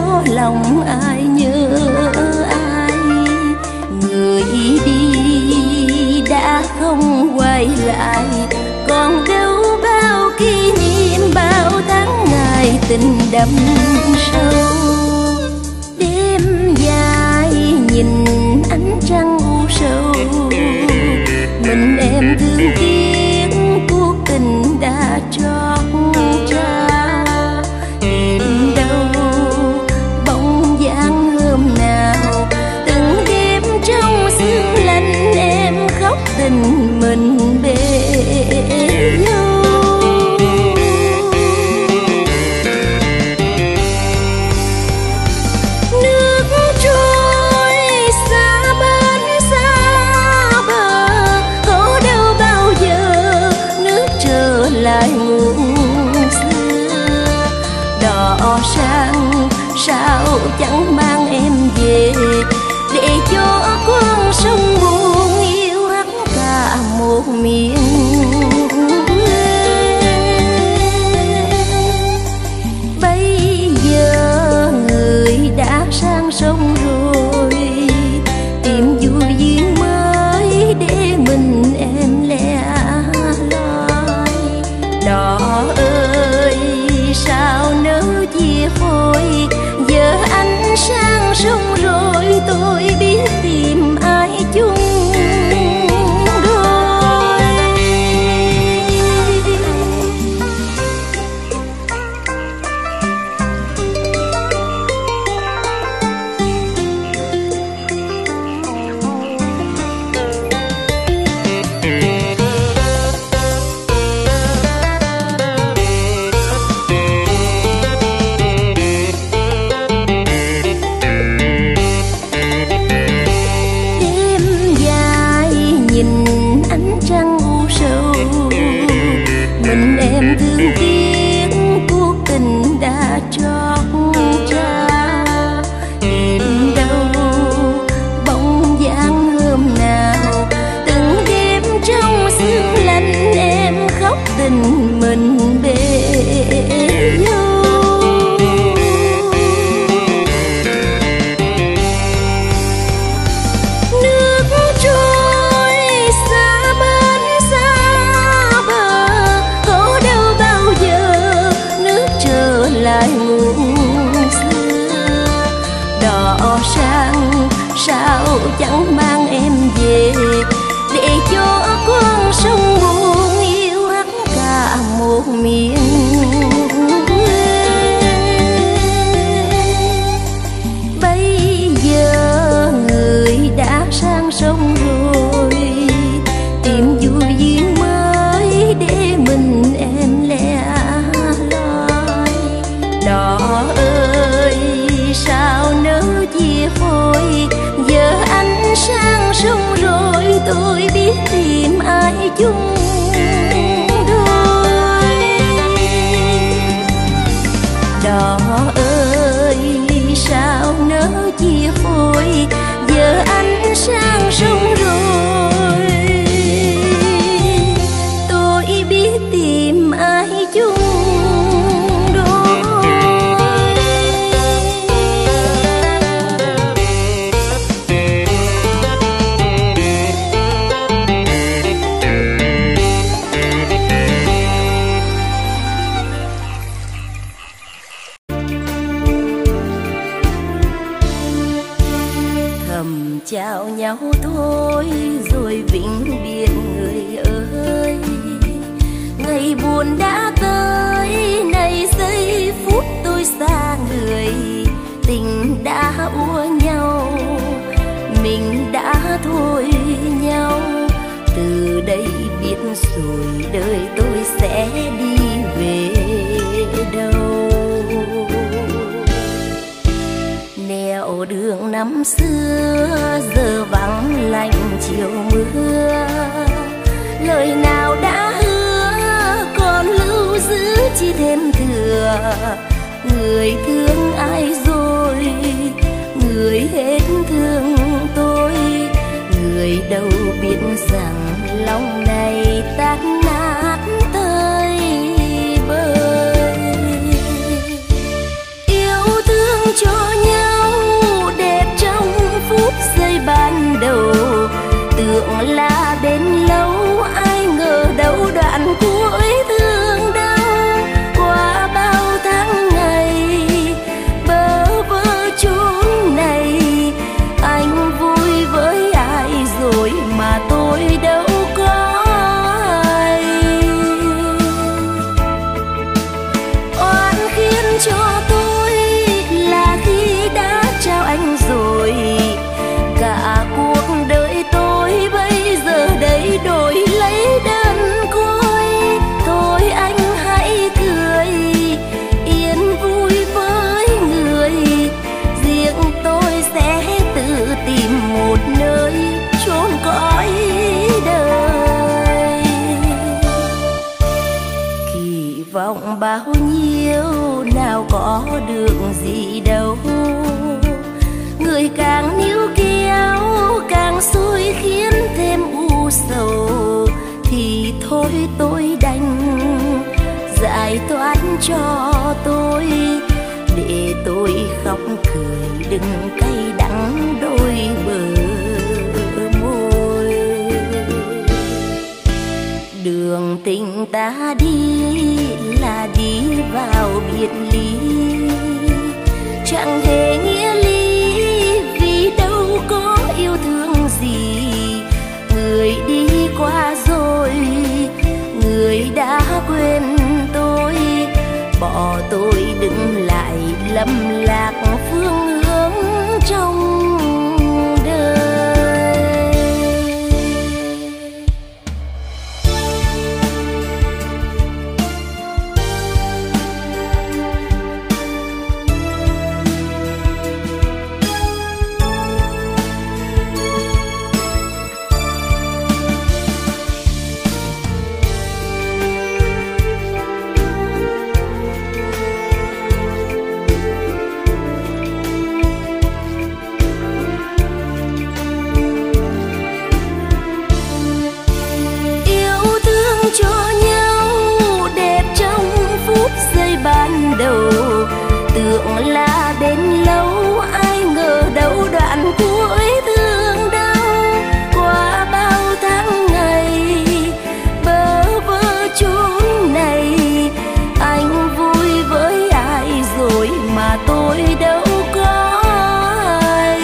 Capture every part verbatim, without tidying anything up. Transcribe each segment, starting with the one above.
cho lòng ai nhớ ai. Người đi đã không quay lại, còn đâu bao kỷ niệm, bao tháng ngày tình đậm sâu. Đêm dài nhìn ánh trăng u sầu, mình em thương tiếc cuộc tình đã trót trao. Tìm đâu bóng dáng hôm nào, từng đêm trong sương lạnh em khóc tình mình bể dâu. Nước trôi xa bên xa bờ, có đâu bao giờ nước trở lại muôn xưa. Đò sang sao chẳng mang em về, để cho con sông buồn yêu hắt cả một miền quê. Bây giờ người đã sang sông rồi, tìm vui duyên mới để mình em lẻ loi. Đò ơi sao nỡ chia phôi, giờ anh sang sông rồi tôi biết tìm ai chung đôi. Đêm dài nhìn ánh trăng u sầu, mình em thương tiếc cuộc tình đã trót trao. Tìm đâu bóng dáng hôm nào, từng đêm trong sương lạnh em khóc tình mình bể dâu. Nước trôi xa bên xa bờ, có đâu bao giờ nước trở lại muôn xưa. Đò sang sao chẳng mang em về, để cho con sông buồn yêu hắt cả một miền quê. Bây giờ người đã sang sông rồi, tìm vui duyên mới để mình em lẻ loi. Đò ơi sao nỡ chia phôi, giờ anh sang sông rồi tôi biết tìm ai chung đôi. Đò ơi sao nỡ chia phôi, giờ anh sang sông rồi tôi biết tìm ai chung đôi. Thầm chào nhau thôi rồi vĩnh biệt người ơi. Ngày buồn đã tới, này giây phút tôi xa người. Tình đã úa nhau, mình đã thôi nhau. Từ đây biết rồi đời tôi sẽ đi về đâu. Nẻo đường năm xưa giờ vắng lạnh chiều mưa. Lời nào đã hứa còn lưu giữ chỉ thêm thừa. Người thương ai rồi, người hết thương tôi. Người đâu biết rằng lòng này tan nát tơi bời. Yêu thương cho bao nhiêu nào có được gì đâu. Người càng níu kéo càng xui khiến thêm u sầu, thì thôi tôi đành giải thoát cho tôi, để tôi khóc cười đừng cay đắng đôi bờ môi. Đường tình ta đi là đi vào biệt ly, chẳng hề nghĩa lý vì đâu có yêu thương gì. Người đi qua rồi, người đã quên tôi, bỏ tôi đứng lại lầm lạc phương hướng trong đầu. Tưởng là bên lâu, ai ngờ đâu đoạn cuối thương đau. Qua bao tháng ngày bơ vơ chốn này, anh vui với ai rồi mà tôi đâu có ai.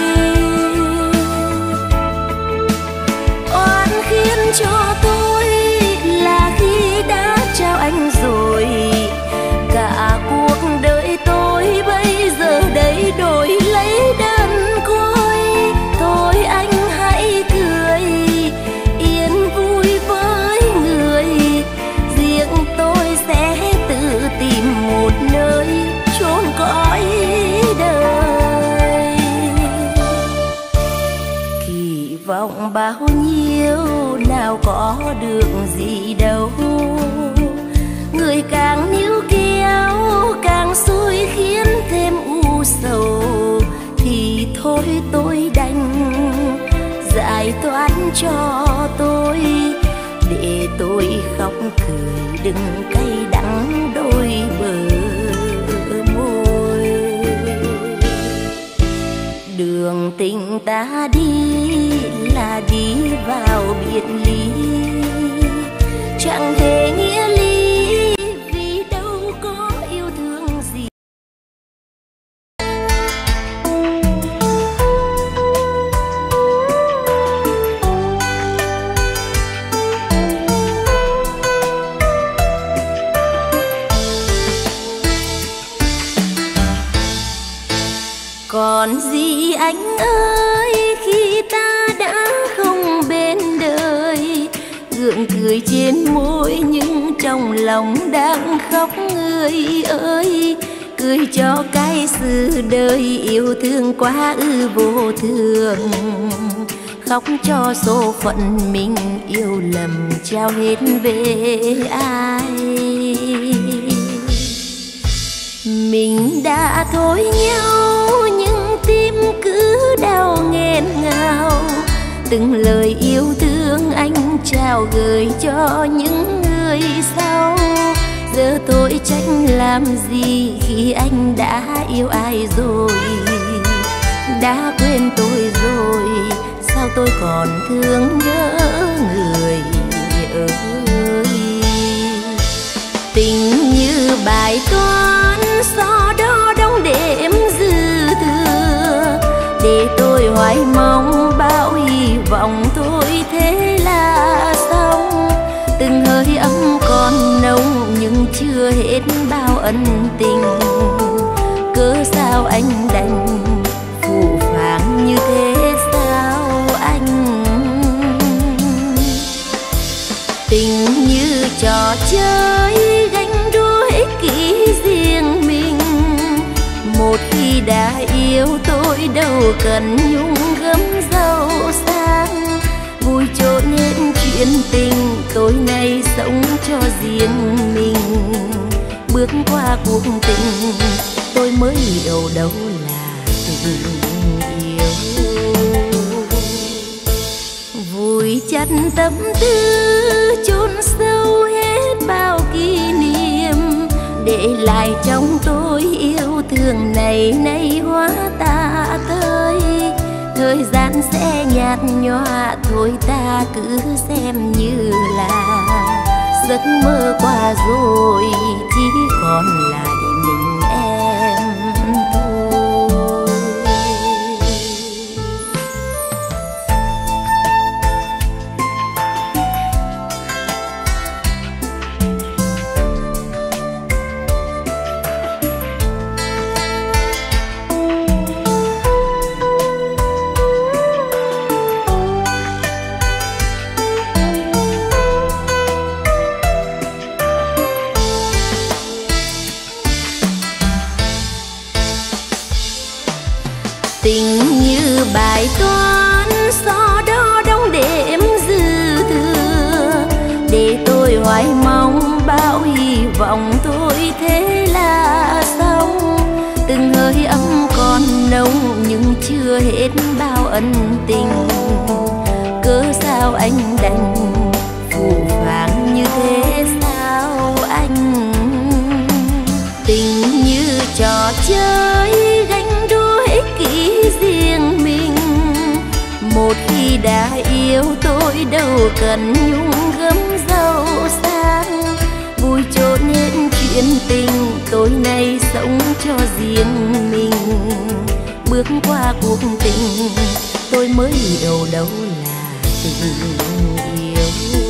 Oan khiến cho tôi là khi đã trao anh rồi, cả cuộc đời tôi bây giờ đây đổi lấy đơn côi. Thôi anh hãy cười yên vui với người, riêng tôi sẽ tự tìm một nơi chốn cõi đời. Kỳ vọng bao nhiêu nào có được gì đâu. Người càng níu kéo càng xui khiến thêm u sầu, thì thôi tôi đành giải thoát cho tôi, để tôi khóc cười đừng cay đắng đôi bờ môi. Đường tình ta đi là đi vào biệt ly, chẳng hề nghĩa lý vì đâu có yêu thương gì. Còn gì anh ơi khi ta đã không bên đời, gượng cười trên môi nhưng trong lòng đang khóc. Người ơi cười cho cái sự đời yêu thương quá ư vô thường, khóc cho số phận mình yêu lầm trao hết về ai. Mình đã thôi nhau nhưng tim cứ đau nghẹn ngào, từng lời yêu thương anh trao gửi cho những người sau. Giờ tôi trách làm gì khi anh đã yêu ai rồi, đã quên tôi rồi, sao tôi còn thương nhớ người ơi. Tình như bài toán so đo đong đếm dư thừa, để tôi hoài mong bao hy vọng thôi thế là xong. Từng hơi ấm còn nồng nhưng chưa hết bao ân tình, cớ sao anh đành phũ phàng như thế sao anh. Tình như trò chơi ganh đua ích kỷ riêng mình, một khi đã yêu tôi đâu cần nhung gấm giàu sang. Vui trộn hết chuyện tình, tối nay sống cho riêng mình, bước qua cuộc tình tôi mới hiểu đâu là tình yêu. Vùi chặt tâm tư chôn sâu hết bao kỷ niệm, để lại trong tôi yêu thương này nay hóa ta tới. Thời gian sẽ nhạt nhòa thôi ta cứ xem như là giấc mơ qua rồi, chỉ còn lại mình em thôi. Tình như bài toán so đo đong đếm dư thừa, để tôi hoài mong bao hy vọng thôi thế là xong. Từng hơi ấm còn nồng nhưng chưa hết bao ân tình, cớ sao anh đành phù phàng như thế sao anh. Tình như trò chơi ganh đua ích kỷ riêng mình, một khi đã yêu tôi đâu cần nhung gấm giàu sang. Vui trốn hết chuyện tình tôi nay sống cho riêng mình, bước qua cuộc tình tôi mới hiểu đâu là tình yêu.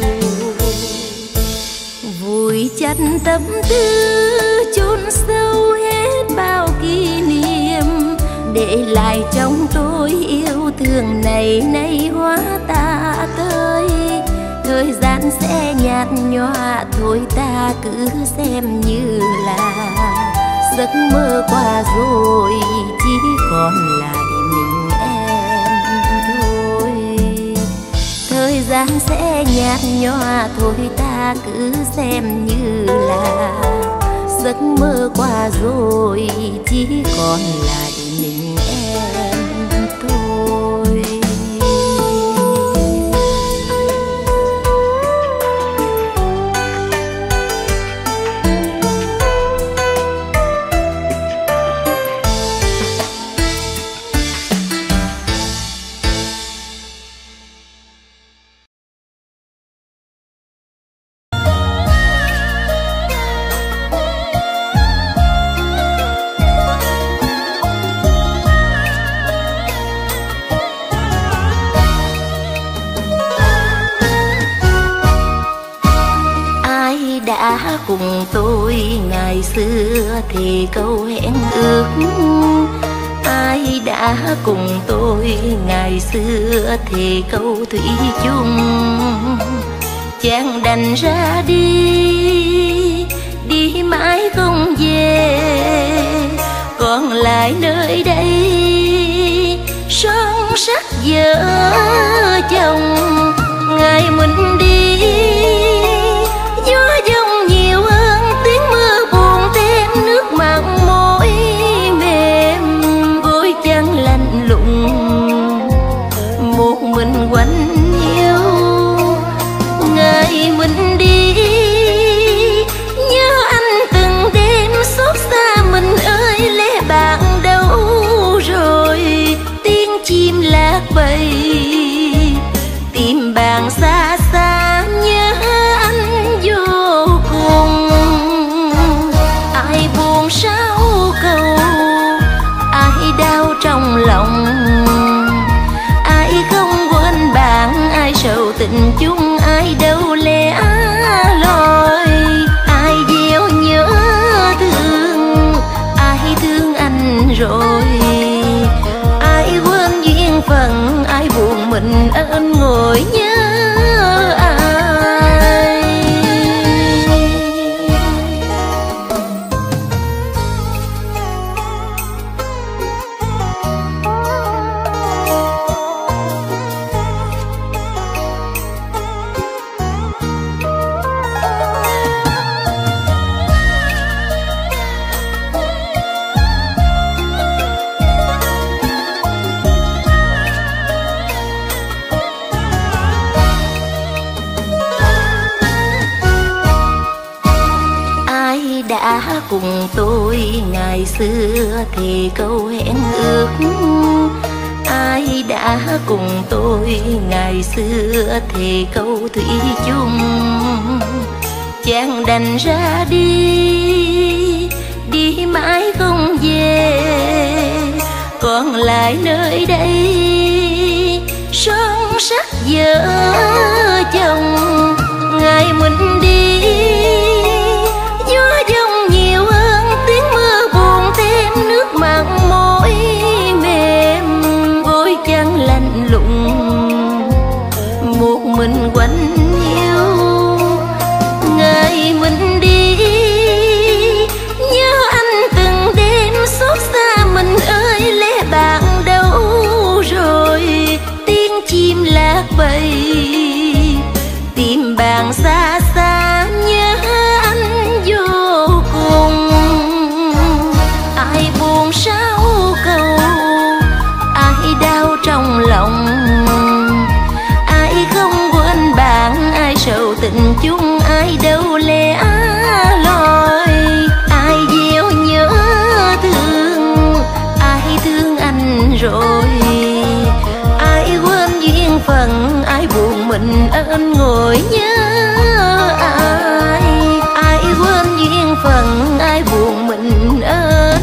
Vùi chặt tâm tư chôn sâu hết bao kỷ niệm, để lại trong tôi yêu thương này nay hóa ta tới. Thời gian sẽ nhạt nhòa thôi ta cứ xem như là giấc mơ qua rồi, chỉ còn lại mình em thôi. Thời gian sẽ nhạt nhòa thôi ta cứ xem như là giấc mơ qua rồi, chỉ còn lại mình em thôi. Đã cùng tôi ngày xưa thì câu hẹn ước, ai đã cùng tôi ngày xưa thì câu thủy chung. Chàng đành ra đi, đi mãi không về, còn lại nơi đây son sắc vợ chồng. Ngày mình đi gió giông nhiều hơn tiếng mưa buồn, thêm nước mặn môi mềm, gối chăn lạnh lùng một mình quanh nhau. Ngày mình đi nhớ anh từng đêm xót xa mình ơi, lẽ bạn đâu rồi? Tiếng chim lạc bầy tìm bạn xa xa, cùng tôi ngày xưa thì câu hẹn ước, ai đã cùng tôi ngày xưa thì câu thủy chung. Chàng đành ra đi, đi mãi không về, còn lại nơi đây son sắc vợ chồng. Ngày mình đi gió giông nhiều hơn tiếng mưa buồn, thêm nước mặn môi mềm, gối chăn lạnh lùng một mình quanh hiu. Ngày mình đi nhớ anh từng đêm xót xa mình ơi, lẽ bạn đâu rồi? Tiếng chim lạc bầy tìm bạn xa xa, nhớ anh vô cùng. Ai buồn sao cầu, ai đau trong lòng, ai không quên bạn, ai sầu tình chung, ai đâu lẽ loi. Ai gieo nhớ thương, ai thương anh rồi, ai quên duyên phận, ai buồn mình ơn ngồi nhớ ai. Ai quên duyên phận, ai buồn mình ơn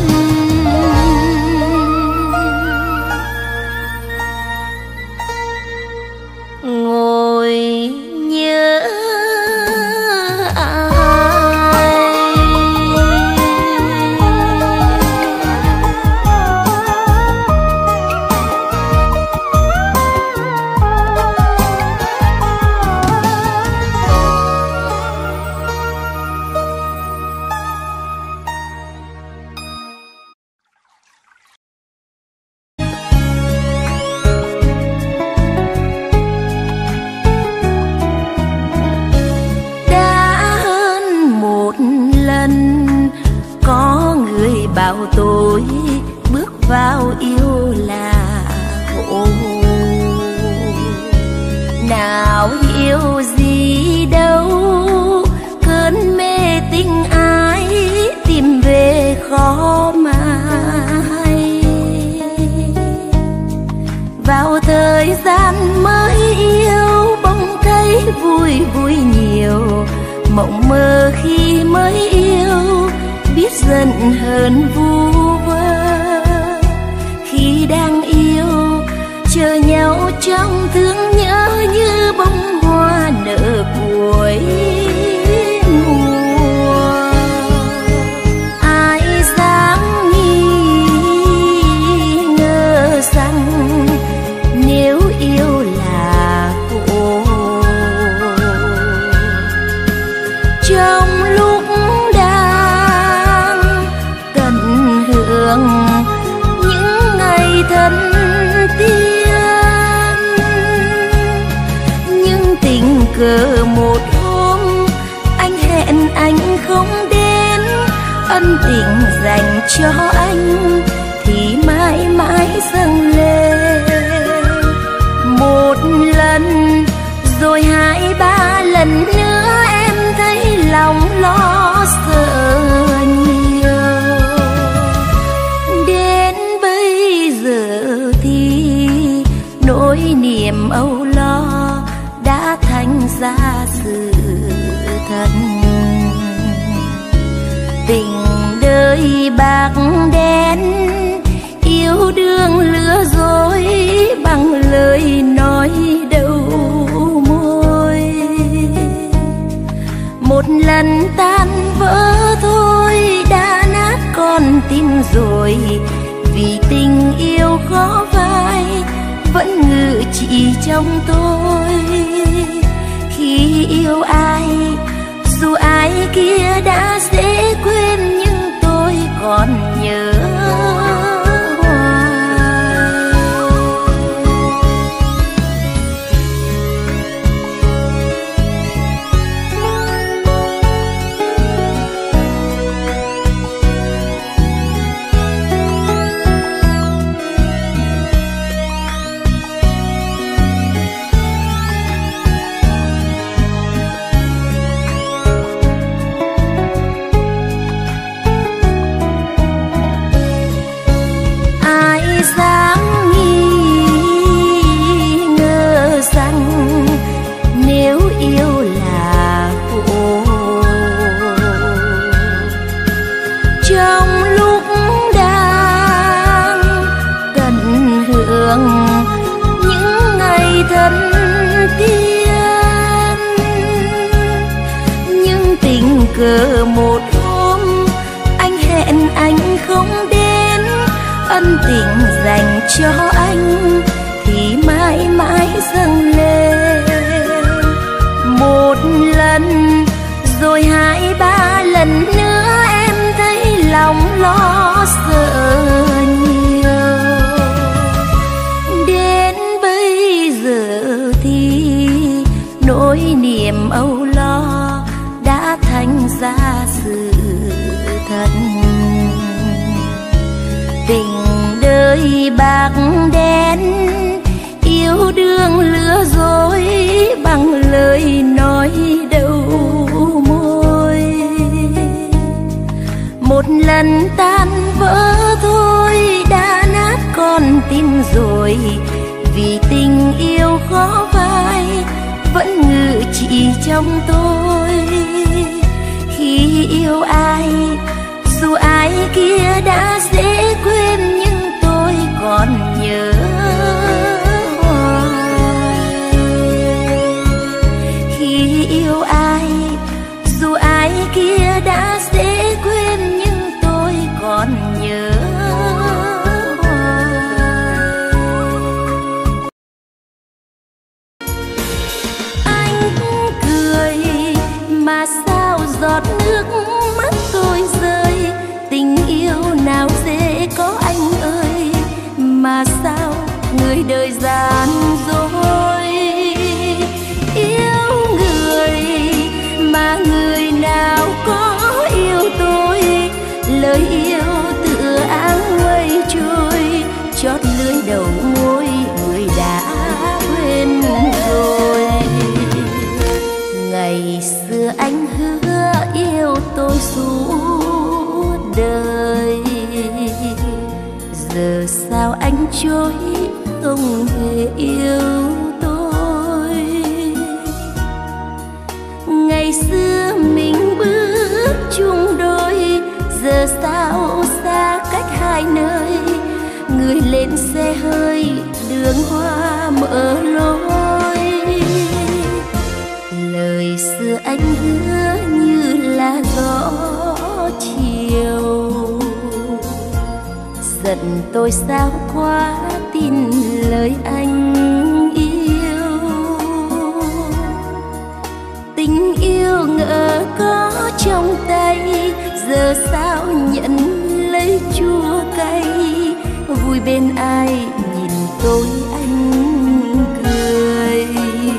ngồi nhớ ai. Bảo tôi bước vào yêu là khổ, nào yêu gì đâu, cơn mê tình ai tìm về khó mà hay. Vào thời gian mới yêu bỗng thấy vui vui nhiều, mộng mơ khi mới yêu biết giận hờn vu vơ. Khi đang yêu chờ nhau trong thương nhớ, như bông hoa nở cuối mùa. Ai dám nghi ngờ rằng nếu yêu là khổ. Trong lúc những ngày thân tiên, nhưng tình cờ một hôm anh hẹn anh không đến, ân tình dành cho anh thì mãi mãi dâng lên. Một lần rồi hai ba lần nữa em thấy lòng lo sợ nhiều. Nỗi niềm âu lo đã thành ra sự thật. Tình đời bạc đen, yêu đương lừa dối bằng lời nói đầu môi. Một lần tan vỡ thôi đã nát con tim rồi, vì tình yêu khó phai vẫn ngự trị trong tôi. Khi yêu ai dù ai kia đã dễ quên, nhưng tôi còn nhớ cờ một hôm anh hẹn anh không đến, ân tình dành cho anh thì mãi mãi dâng lên. Một lần rồi hai ba lần nữa em thấy lòng lo sợ nhiều. Đến bây giờ thì nỗi niềm âu lo đã thành ra sự thật. Tình đời bạc đen, yêu đương lừa dối bằng lời nói đầu môi. Một lần tan vỡ thôi đã nát con tim rồi, vì tình yêu khó phai vẫn ngự trị trong tôi. Khi yêu ai dù ai kia đã dễ quên nhưng tôi còn nhớ hoài. Khi yêu ai dù ai kia đã dễ quên nhưng tôi còn nhớ hoài. Anh cười mà sao giọt nước mắt tôi rơi, tình yêu nào dễ có anh ơi, mà sao người đời gian dối. Yêu người mà người nào có yêu tôi, lời yêu tựa áng mây trôi, chót lưới đầu môi người đã quên rồi. Ngày xưa anh hứa yêu tôi suốt đời, giờ sao anh chối không hề yêu tôi. Ngày xưa mình bước chung đôi, giờ sao xa cách hai nơi. Người lên xe hơi đường hoa mở lối, lời xưa anh hứa như là gió chiều. Giận tôi sao quá tin lời anh yêu, tình yêu ngỡ có trong tay, giờ sao nhận lấy chua cay. Vui bên ai nhìn tôi anh cười.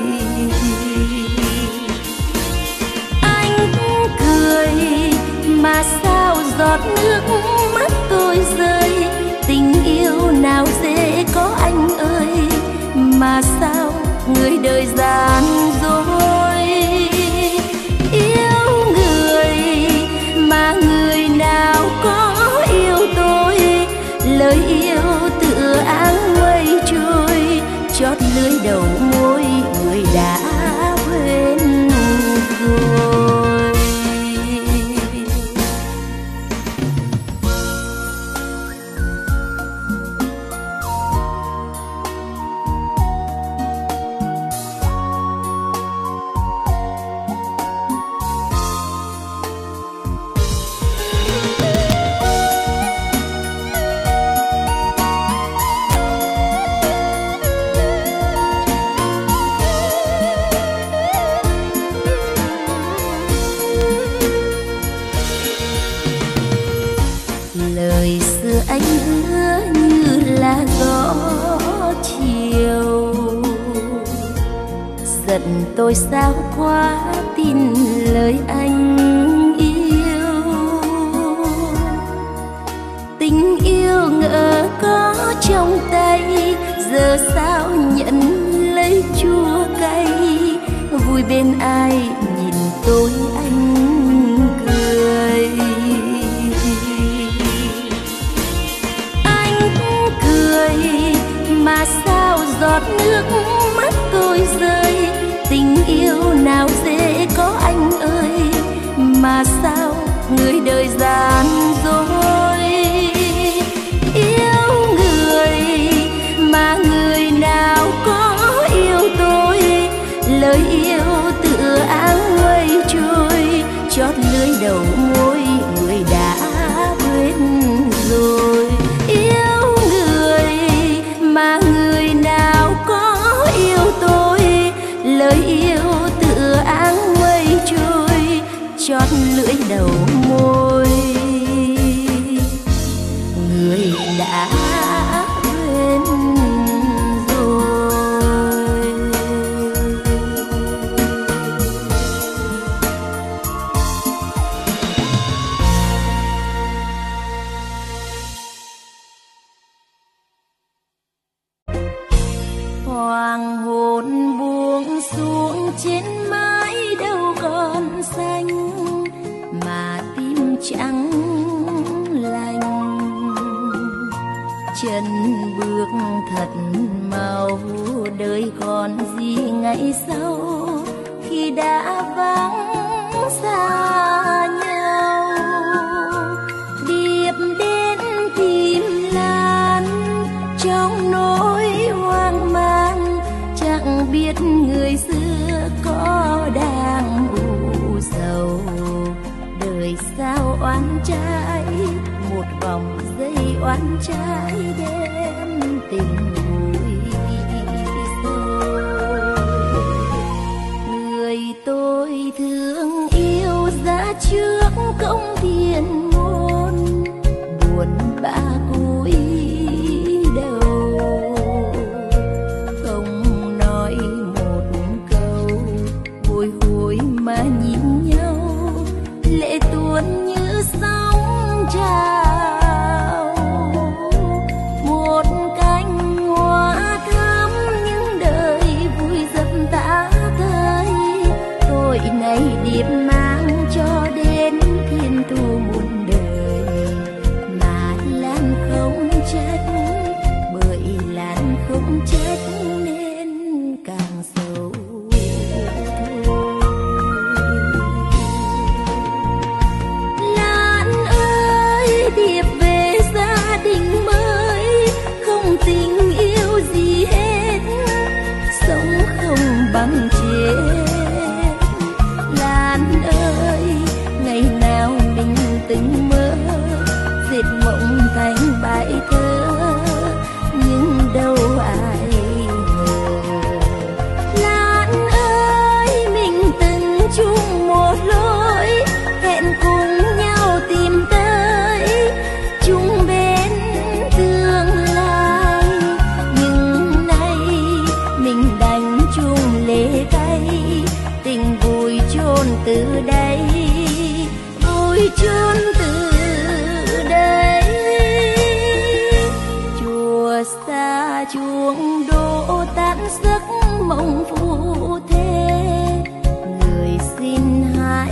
Anh cười mà sao giọt nước mắt tôi rơi, tình yêu nào dễ có anh ơi, mà sao người đời gian dối. Yêu người mà người nào có yêu tôi, lời yêu tựa áng mây trôi, chót lưới đầu môi người đã quên rồi. Lời xưa anh hứa như là gió chiều, giận tôi sao quá tin lời anh yêu. Tình yêu ngỡ có trong tay, giờ sao nhận lấy chua cay. Vui bên ai nhìn tôi anh cười. Mà sao giọt nước mắt tôi rơi, tình yêu nào dễ có anh ơi, mà sao người đời gian dối. Yêu người mà người nào có yêu tôi, lời yêu tựa áng mây trôi, chót lưới Hoàng hôn buông xuống trên mái đâu còn xanh, mà tim trắng lành. Chân bước thật mau, đời còn gì ngày sau khi đã vắng xa nhau. Điệp đến tìm Lan trong nỗi hoang mang, chẳng biết người xưa có đang u sầu. Đời sao oán trái, một vòng dây oán trái đem tình vùi sâu. Người tôi thương yêu ra trước công thiên môn, buồn bã cúi đầu, không nói một câu, bồi hồi mà nhìn nhau, lệ tuôn như sóng trào. Một cánh hoa thắm những đời vui dập tã tơi, tôi này điệp mang cho đến thiên thu muôn đời. Mà Lan không trách, bởi Lan không trách nên càng sầu thôi. Lan ơi, điệp về gia đình mới, không tình yêu gì hết, sống không bằng chết. Lan ơi, ngày nào mình từng mơ, dệt mộng thành bài thơ, nhưng đâu ai ngờ. Lan ơi, mình từng chung một lối, hẹn cùng nhau tìm tới chung bên tương lai. Nhưng nay mình đành chung lệ cay, tình vui chôn từ đây, vui chôn từ đây. Chùa xa chuông đổ tan giấc mộng phù thế, người xin hãy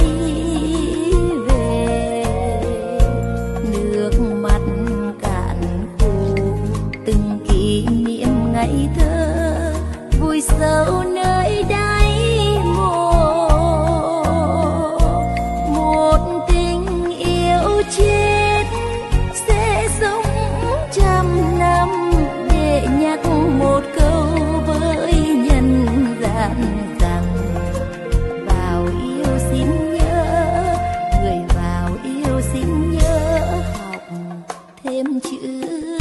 về. Nước mắt cạn khô từng kỷ niệm ngày thơ, vui sâu nơi đáy mồ. Một tình yêu chết sẽ sống trăm năm, để nhắc một câu với nhân gian rằng vào yêu xin nhớ, người vào yêu xin nhớ học thêm chữ.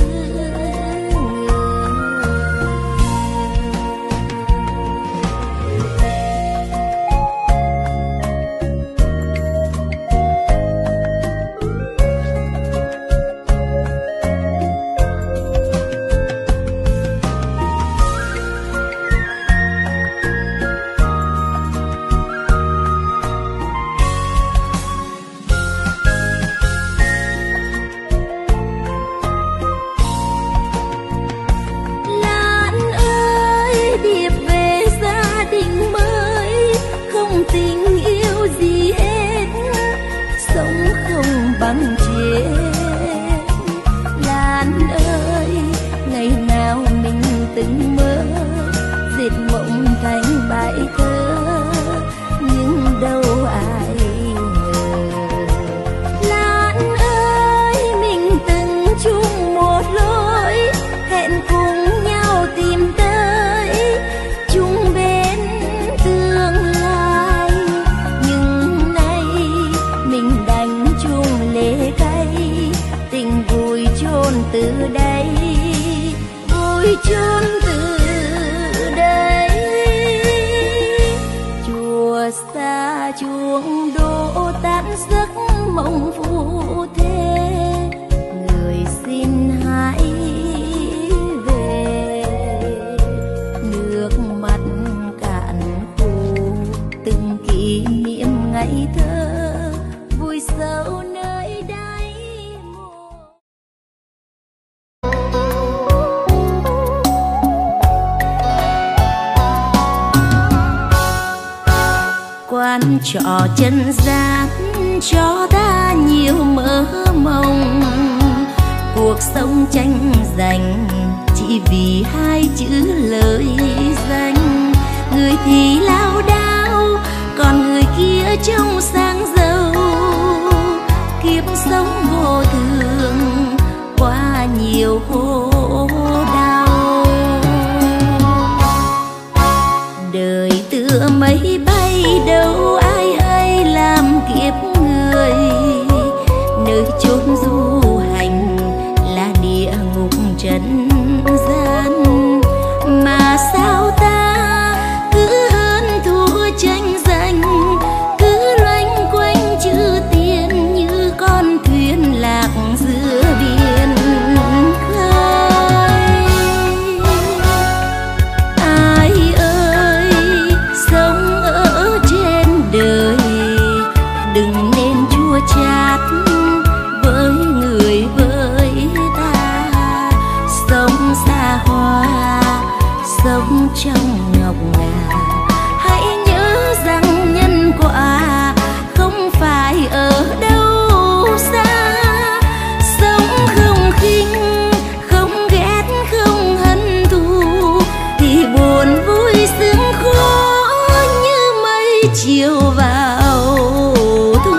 Bằng chết. Lan ơi, ngày nào mình từng mơ, dệt mộng thành bài thơ, nhưng đâu ai ngờ. Lan ơi, mình từng chung một lối, hẹn cùng nhau tìm tới chung bên tương lai. Nhưng nay mình đành chung lệ cay, tình vui chôn từ đây, vui chôn từ đây. Chùa xa chuông đổ tan giấc mộng phù thế, người xin hãy về. Nước mắt cạn khô từng kỷ niệm ngày thơ, vui sâu nơi đáy mồ. trọ chân gian cho ta nhiều mơ mộng. Cuộc sống tranh giành chỉ vì hai chữ lời danh. Người thì lao đao, còn người kia trong sáng giàu. Kiếp sống vô thường qua nhiều khổ đau. Đời tựa mây bay đâu ai hay làm kiếp người. Nơi chốn du hành là địa ngục trần gian. Mà sao ta cứ hơn thua tranh giành, cứ loanh quanh chữ tiền như con thuyền lạc giữa biển khơi. Ai ơi, sống ở trên đời đừng nên chua chát với người với ta. Sống xa hoa, sống trong ngọc ngà, hãy nhớ rằng nhân quả không phải ở đâu xa. Sống không khinh, không ghét, không hận thù, thì buồn vui sướng khổ như mây chiều vào thu.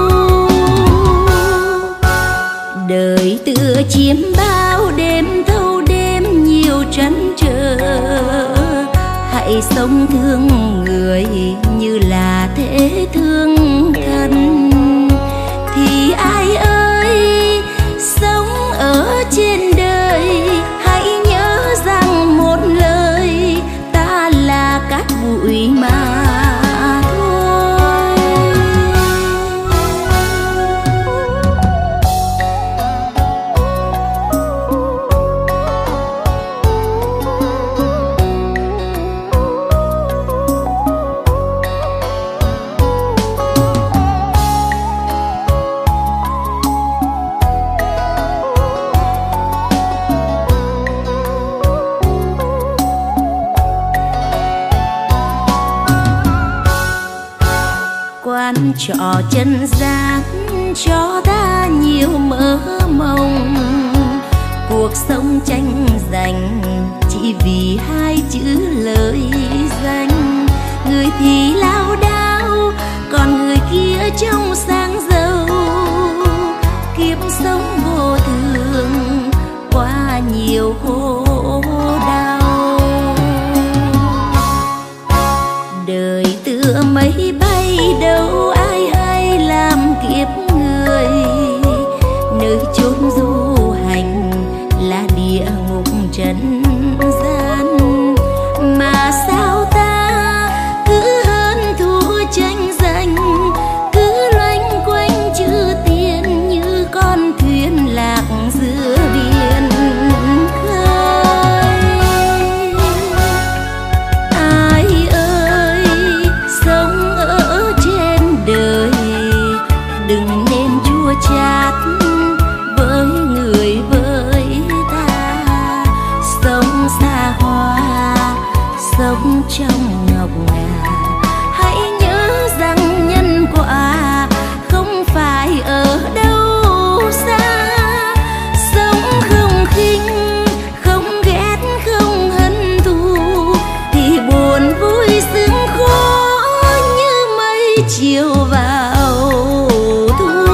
Đời tựa chiếm bao đêm thâu đêm nhiều trăn trở. Hãy sống thương người như là thế thương thân. Thì ai ơi, sống ở trên đời hãy nhớ rằng một lời, ta là cát bụi mà thôi. Quán trọ chân gian cho ta nhiều mơ mộng. Cuộc sống tranh giành chỉ vì hai chữ lời danh. Người thì lao đao, còn người kia trong sáng giàu. Kiếp sống vô thường qua nhiều khổ đau. Đời tựa mây bay đâu ai hay làm kiếp người. Nơi chốn du hành là địa ngục trần gian. Mà sao ta cứ hơn thua tranh giành, cứ loanh quanh chữ tiền như con thuyền lạc giữa biển khơi. Ai ơi, sống ở trên đời đừng nên chua chát với người với ta. Sống xa hoa, sống trong ngọc ngà, hãy nhớ rằng nhân quả không phải ở đâu xa. Sống không khinh, không ghét, không hận thù, thì buồn vui sướng khổ như mây chiều vào thu.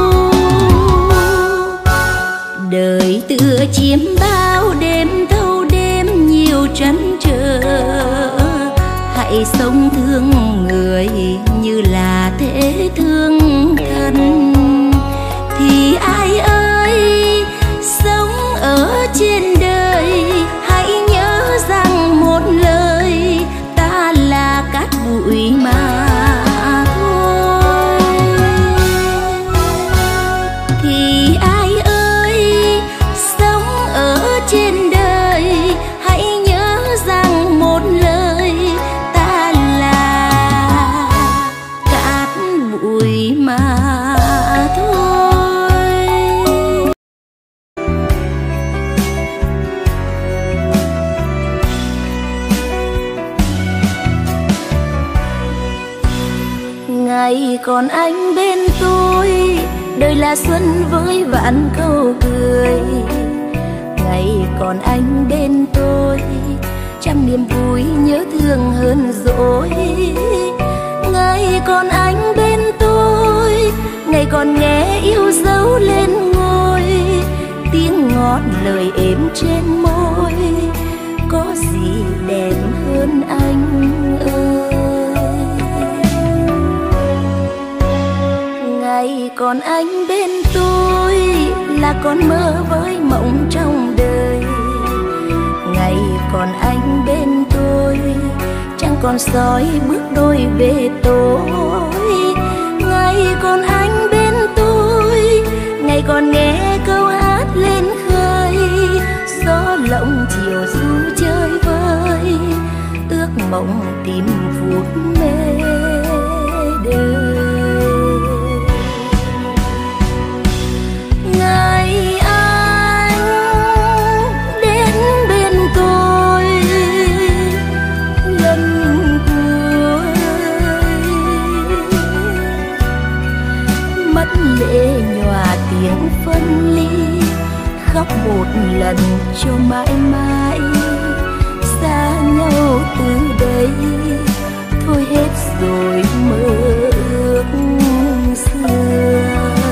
Đời tựa chiếm bao đêm thâu đêm nhiều trăn trở. Hãy sống thương người như là thế thương thân. Thì ai ơi, sống ở trên đời hãy nhớ rằng một lời, ta là cát bụi mà thôi. Thì ai ơi, sống ở trên đời hãy nhớ rằng một lời, ta là cát bụi Ngày còn anh bên tôi, đời là xuân với vạn câu cười. Ngày còn anh bên tôi, trăm niềm vui nhớ thương hơn dỗi. Ngày còn anh bên tôi, ngày còn nghe yêu dấu lên ngôi. Tiếng ngọt lời êm trên môi, có gì đẹp hơn anh ơi. Ngày còn anh bên tôi, là con mơ với mộng trong đời. Ngày còn anh bên tôi, chẳng còn soi bước đôi về tối. Ngày còn anh bên tôi, ngày còn nghe câu hát lên khơi. Gió lộng chiều du chơi vơi, ước mộng tìm phút mê đời. Ngày anh đến bên tôi lần cuối, mất lệ nhòa tiếng phân ly, khóc một lần cho mãi mãi. Xa nhau từ đây, thôi hết rồi mơ ước xưa.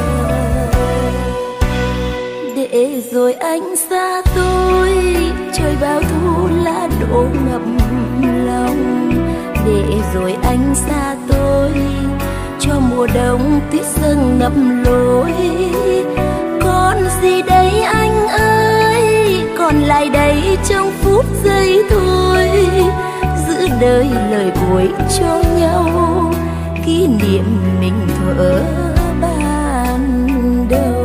Để rồi anh xa tôi, trời bao thu lá đổ ngập lòng. Để rồi anh xa tôi, cho mùa đông tuyết rơi ngập lối. Còn gì đây anh ơi, còn lại đây trong phút giây thôi. Giữ đời lời cuối cho nhau, kỷ niệm mình thuở ban đầu.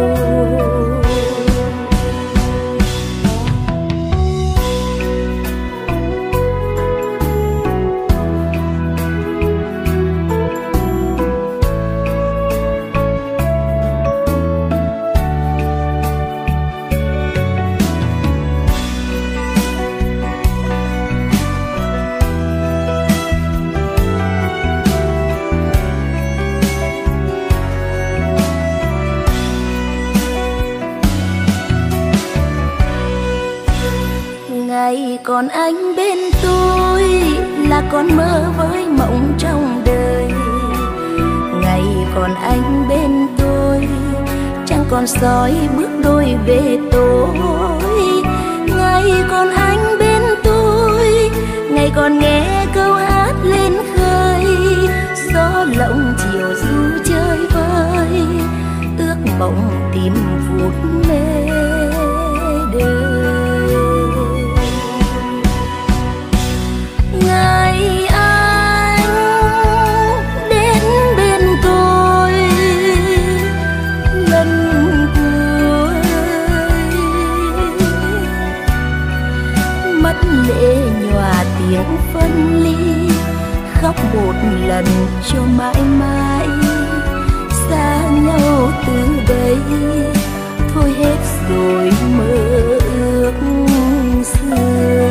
Ngày còn anh bên tôi, là con mơ với mộng trong đời. Ngày còn anh bên tôi, chẳng còn soi bước đôi về tối. Ngày còn anh bên tôi, ngày còn nghe câu hát lên khơi. Gió lộng chiều du chơi vơi, ước mộng tìm phút mê đời. Ngày anh đến bên tôi lần cuối, mất lệ nhòa tiếng phân ly, khóc một lần cho mãi mãi. Xa nhau từ đây, thôi hết rồi mơ ước xưa.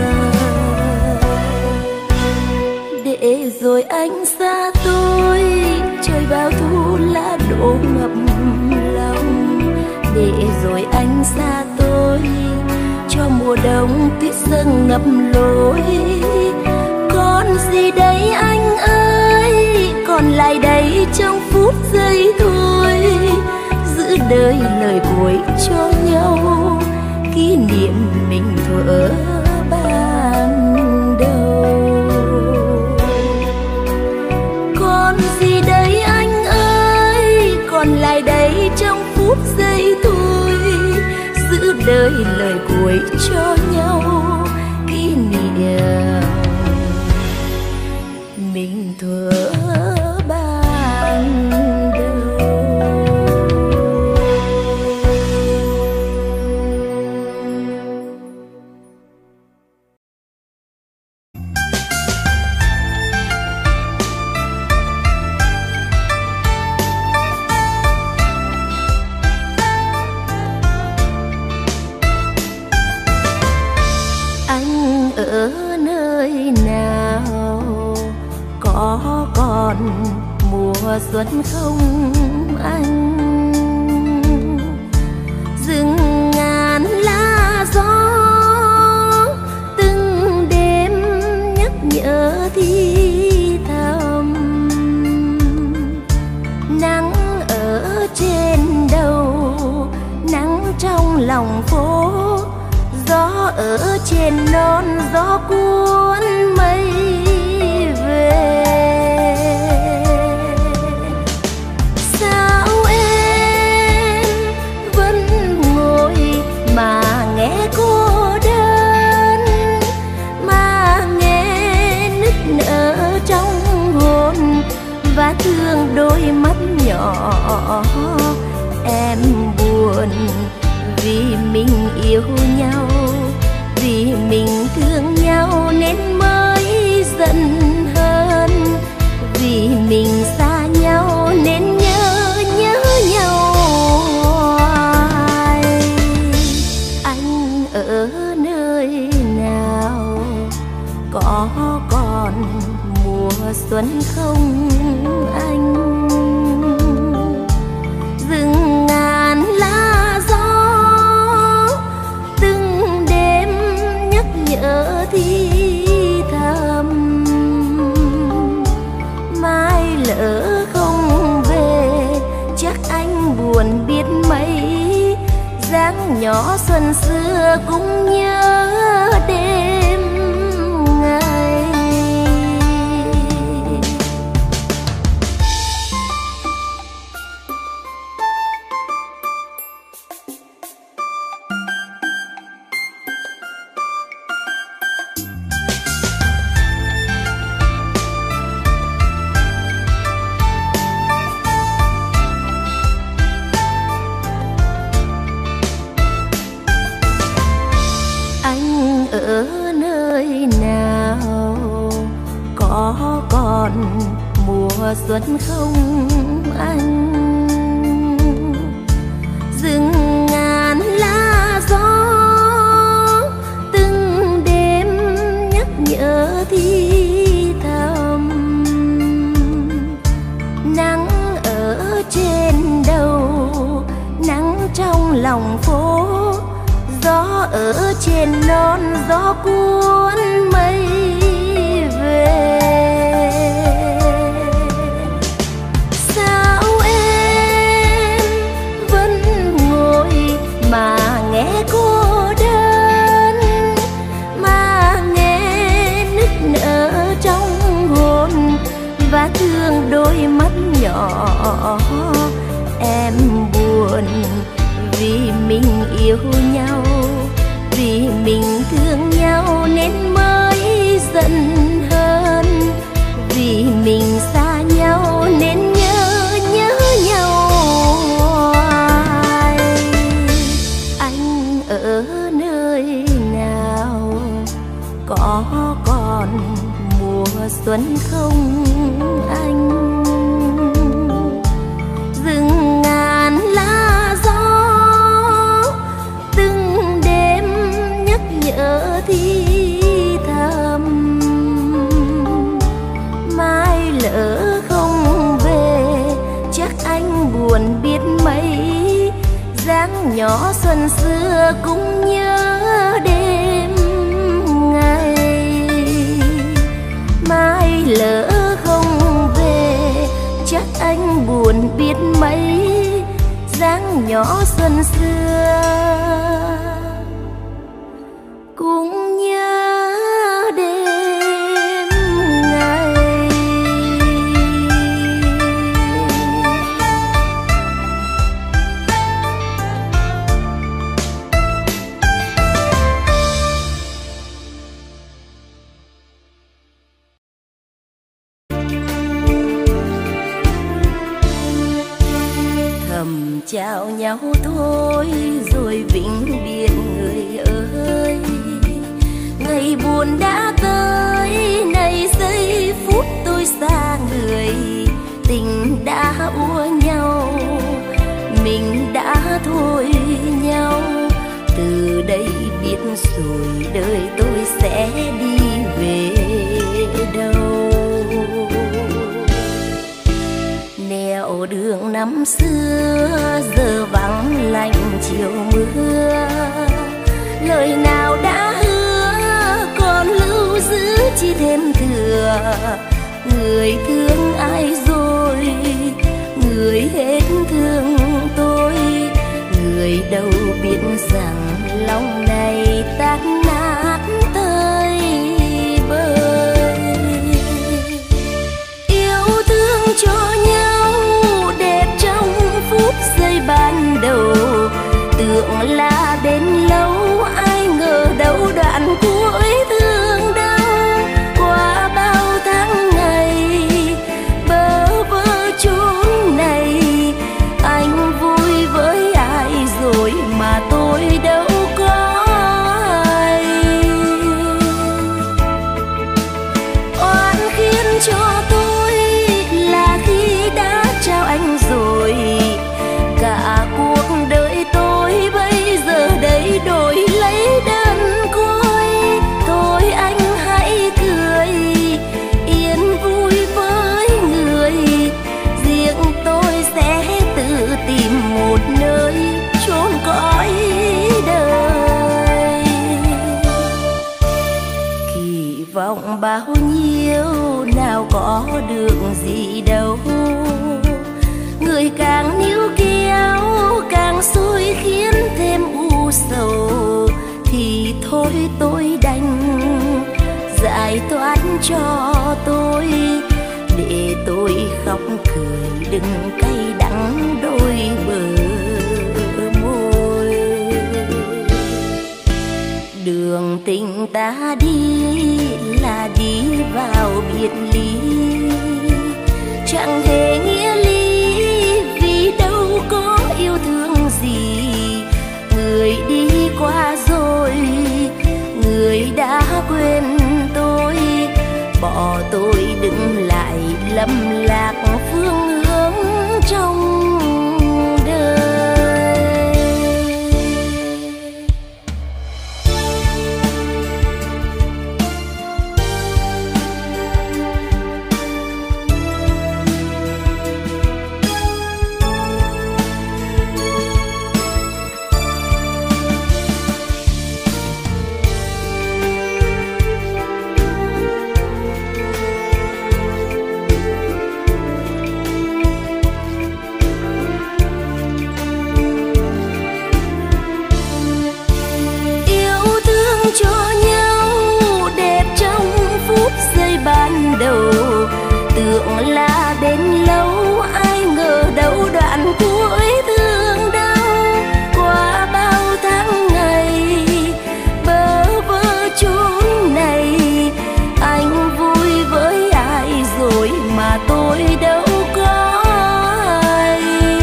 Để rồi anh xa tôi, trời bao thu lá đổ ngập lòng. Để rồi anh xa tôi, cho mùa đông tuyết rơi ngập lối. Còn gì đây anh ơi, còn lại đây trong phút giây thôi. Giữ đời lời cuối cho nhau, kỷ niệm mình thuở ban đầu. Còn gì đây anh ơi, còn lại đây trong phút giây thôi. Giữ đời lời cuối cho nhau, kỷ niệm mình thuở ban đầu. mùa xuân không anh. Rừng ngàn lá gió từng đêm nhắc nhở thì thầm. Nắng ở trên đầu, nắng trong lòng phố, gió ở trên non, gió cuốn mây về. Sao em vẫn ngồi mà nghe cô đơn, mà nghe nức nở trong hồn, và thương đôi mắt nhỏ. Em buồn vì mình yêu nhau, vì mình thương nhau nên mới giận hơn, vì mình xa nhau nên nhớ nhớ nhau hoài. Anh ở nơi nào, có còn mùa xuân không anh? Rừng ngàn lá gió từng đêm nhắc nhở thì thầm. Mai lỡ không về chắc anh buồn biết mấy, dáng nhỏ xuân xưa cũng nhớ đêm ngày. Ở nơi nào, có còn mùa xuân không anh? Rừng ngàn lá gió từng đêm nhắc nhở thì thầm. Nắng ở trên đầu, nắng trong lòng phố, gió ở trên non, gió cuốn mây về. Sao em vẫn ngồi mà nghe cô đơn, mà nghe nức nở trong hồn, và thương đôi mắt nhỏ. Em buồn vì mình yêu nhau, vì mình thương nhau nên mới giận hơn, vì mình xa nhau nên nhớ nhớ nhau hoài. Anh ở nơi nào, có còn mùa xuân không anh? Rừng ngàn lá gió từng đêm nhắc nhở thì thầm. Mai lỡ không về chắc anh buồn biết mấy, dáng nhỏ xuân xưa cũng nhớ đêm ngày. Mai lỡ không về chắc anh buồn biết mấy, dáng nhỏ xuân xưa cũng nhớ đêm ngày. Thầm chào nhau thôi rồi vĩnh biệt người ơi. Ngày buồn đã tới, này giây phút tôi xa người. Tình đã úa nhau, mình đã thôi nhau. Từ đây biết rồi đời tôi sẽ đi về đâu. năm xưa giờ vắng lạnh chiều mưa. Lời nào đã hứa còn lưu giữ chỉ thêm thừa. Người thương ai rồi, người hết thương tôi. Người đâu biết rằng lòng này tan nát tơi bời. Yêu thương cho nhau đẹp trong phút giây ban đầu, tưởng là bên lâu ai ngờ đâu đoạn cuối thương đau. Qua bao tháng ngày bơ vơ chốn này, anh vui với ai rồi mà tôi đâu có ai. Oan khiến cho tôi là khi đã trao anh rồi, cả cuộc đời tôi bây giờ đây đổi lấy đơn côi. Thôi anh hãy cười yên vui với người, riêng tôi sẽ tự tìm một nơi chốn cõi đời. Kỳ vọng bao nhiêu nào có được gì đâu, người càng níu kéo càng xui khiến thêm u sầu. Thì thôi tôi đành giải thoát cho tôi, để tôi khóc cười đừng cay đắng đôi bờ môi. Đường tình ta đi là đi vào biệt ly, chẳng hề nghĩa lý vì đâu có yêu thương gì. Người đi qua rồi, người đã quên tôi, bỏ tôi đứng lại lầm lạc phương hướng trong đời. Ban đầu tưởng là bên lâu ai ngờ đâu đoạn cuối thương đau. Qua bao tháng ngày bơ vơ chốn này, anh vui với ai rồi mà tôi đâu có ai.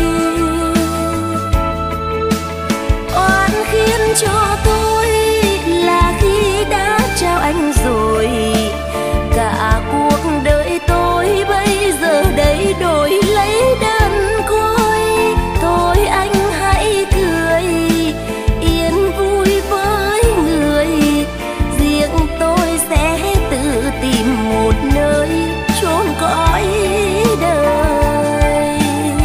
Oan khiến cho tôi là khi đã trao anh rồi, cả cuộc đời tôi bây giờ đây đổi lấy đơn côi. Thôi anh hãy cười yên vui với người, riêng tôi sẽ tự tìm một nơi chốn cõi đời.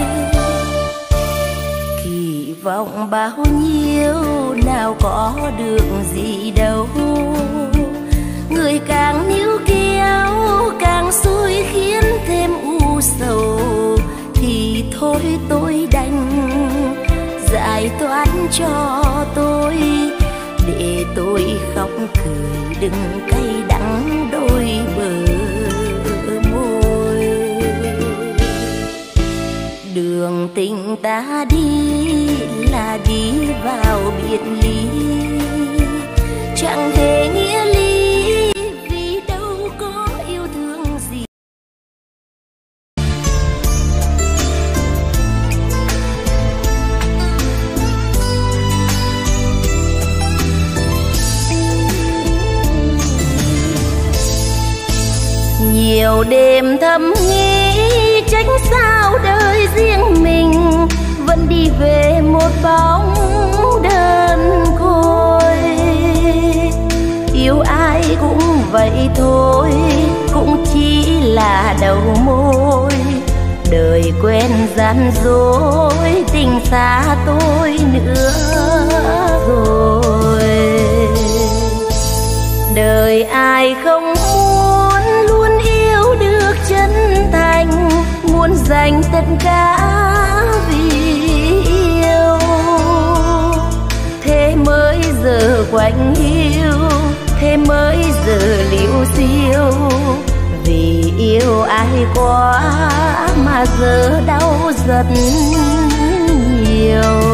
Kỳ vọng bao nhiêu nào có được gì đâu, người càng níu kéo càng xui khiến thêm u sầu. Thì thôi tôi đành giải thoát cho tôi, để tôi khóc cười đừng cay đắng đôi bờ môi. Đường tình ta đi là đi vào biệt ly, chẳng hề nghĩa lý vì đâu có yêu thương gì. Nhiều đêm thầm nghĩ tránh sao đời riêng mình, vẫn đi về một bóng đơn côi. Yêu ai cũng vậy thôi, cũng chỉ là đầu môi. đời quen gian dối, tình xa tôi nữa rồi. Đời ai không muốn luôn yêu được chân thành, muốn dành tất cả vì yêu. Thế mới giờ quạnh hiu, thế mới giờ liễu xiêu. Vì yêu ai quá mà giờ đau rất nhiều.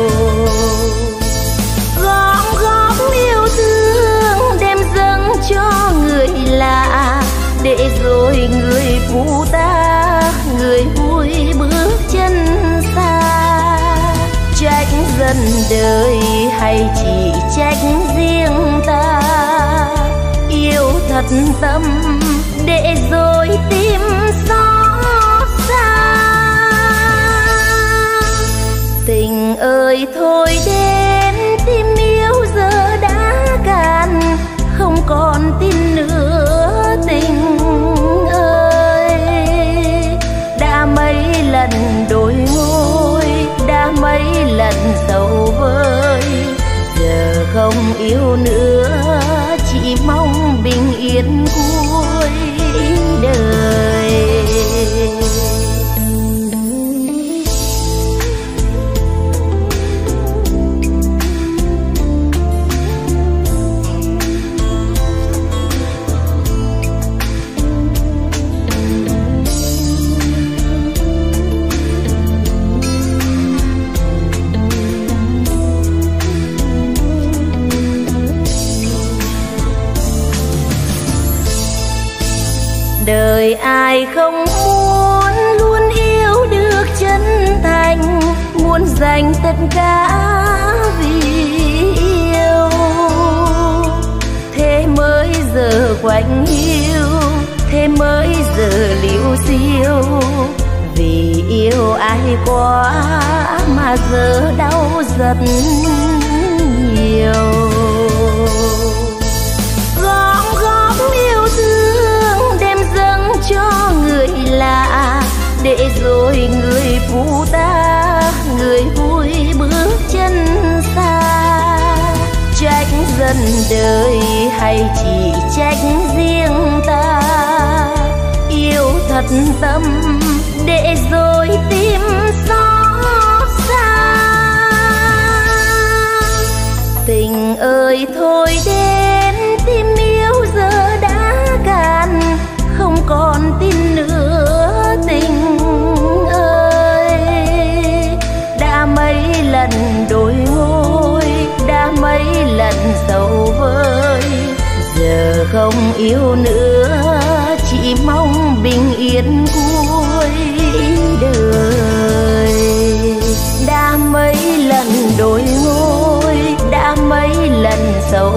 Góp góp yêu thương đem dâng cho người lạ, để rồi người phụ ta, người vui bước chân xa. Trách dần đời hay chỉ trách riêng ta, yêu thật tâm để rồi tim xót xa. Tình ơi thôi đến, tim yêu giờ đã cạn, không còn tin nữa tình ơi. Đã mấy lần đổi ngôi, đã mấy lần sầu vơi, giờ không yêu nữa, chỉ mong bình yên cuối đời. Đời ai không muốn luôn yêu được chân thành, muốn dành tất cả vì yêu. Thế mới giờ quạnh hiu, thế mới giờ liễu xiêu. Vì yêu ai quá mà giờ đau rất nhiều. Góp góp yêu thương đem dâng cho người lạ, để rồi người phụ ta, người vui bước chân xa. Trách dần đời hay chỉ trách riêng ta, yêu thật tâm để rồi tim xót xa. Tình ơi thôi đến, tim yêu giờ đã cạn, không còn tin nữa tình ơi. Đã mấy lần đổi ngôi, đã mấy lần sầu vơi, giờ không yêu nữa, chỉ mong bình yên cuối đời. Đã mấy lần đổi ngôi, đã mấy lần sầu